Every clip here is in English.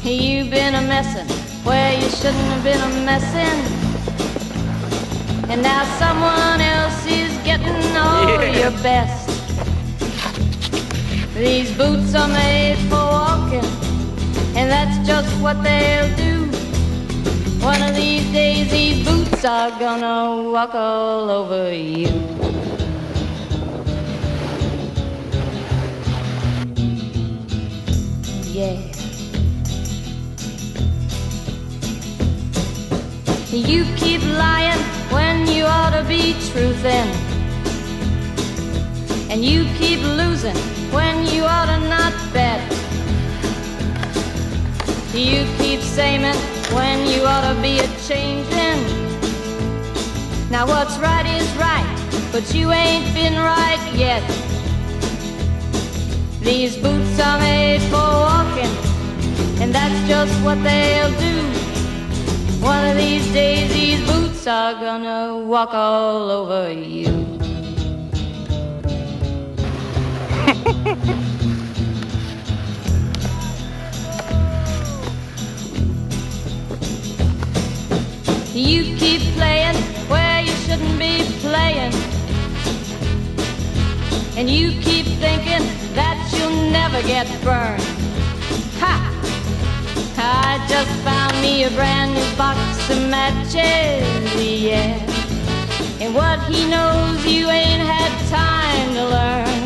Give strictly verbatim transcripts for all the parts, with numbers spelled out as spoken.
You've been a messin' where you shouldn't have been a messin', and now someone else is getting all yeah. your best. These boots are made for walking, and that's just what they'll do. One of these days these boots are gonna walk all over you. Yeah. You keep lying when you ought to be truthin', and you keep losing when you ought to not bet. You keep saying when you ought to be a-changin'. Now what's right is right, but you ain't been right yet. These boots are made for walking, and that's just what they'll do. One of these days these boots are gonna walk all over you. You keep playing where you shouldn't be playing, and you keep thinking that you'll never get burned. Ha! I just found me a brand new box of matches, yeah. And what he knows you ain't had time to learn.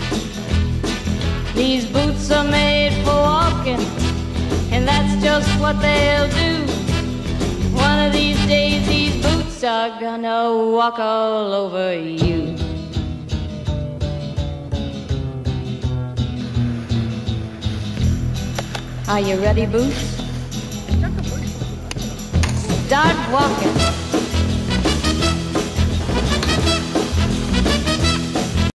These boots are made for walking, and that's just what they'll do. One of these days these boots are gonna walk all over you. Are you ready, Boots? Start walking.